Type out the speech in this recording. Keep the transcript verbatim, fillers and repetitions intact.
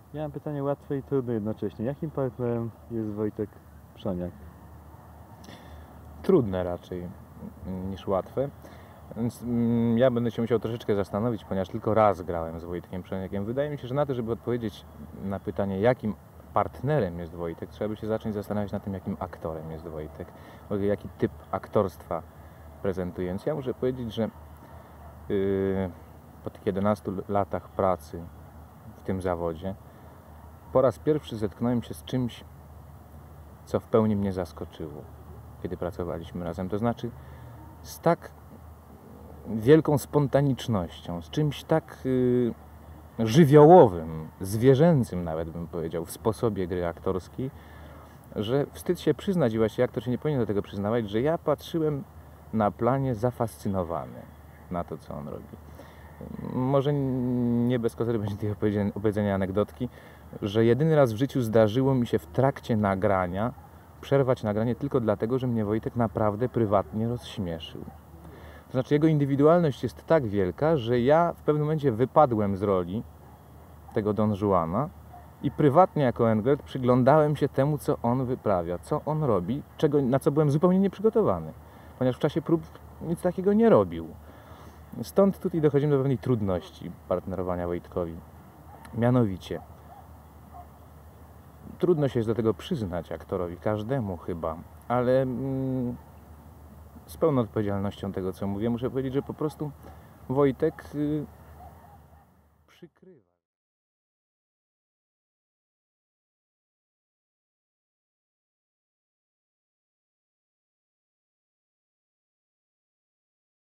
Ja mam pytanie łatwe i trudne jednocześnie. Jakim partnerem jest Wojtek Przoniak? Trudne raczej niż łatwe. Więc mm, ja będę się musiał troszeczkę zastanowić, ponieważ tylko raz grałem z Wojtkiem Przoniakiem. Wydaje mi się, że na to, żeby odpowiedzieć na pytanie, jakim partnerem jest Wojtek, trzeba by się zacząć zastanawiać nad tym, jakim aktorem jest Wojtek, jaki typ aktorstwa prezentuje. Więc ja muszę powiedzieć, że yy, po tych jedenastu latach pracy w tym zawodzie po raz pierwszy zetknąłem się z czymś, co w pełni mnie zaskoczyło, kiedy pracowaliśmy razem. To znaczy z tak wielką spontanicznością, z czymś tak y, żywiołowym, zwierzęcym nawet bym powiedział, w sposobie gry aktorskiej, że wstyd się przyznać i właściwie aktor się nie powinien do tego przyznawać, że ja patrzyłem na planie zafascynowany na to, co on robi. Może nie bez kozery będzie tej opowiedzenia anegdotki, że jedyny raz w życiu zdarzyło mi się w trakcie nagrania przerwać nagranie tylko dlatego, że mnie Wojtek naprawdę prywatnie rozśmieszył. To znaczy jego indywidualność jest tak wielka, że ja w pewnym momencie wypadłem z roli tego Don Juana i prywatnie jako Englert przyglądałem się temu, co on wyprawia, co on robi, czego, na co byłem zupełnie nieprzygotowany, ponieważ w czasie prób nic takiego nie robił. Stąd tutaj dochodzimy do pewnej trudności partnerowania Wojtkowi. Mianowicie, trudno się jest do tego przyznać aktorowi, każdemu chyba, ale mm, z pełną odpowiedzialnością tego, co mówię, muszę powiedzieć, że po prostu Wojtek y, przykrywa.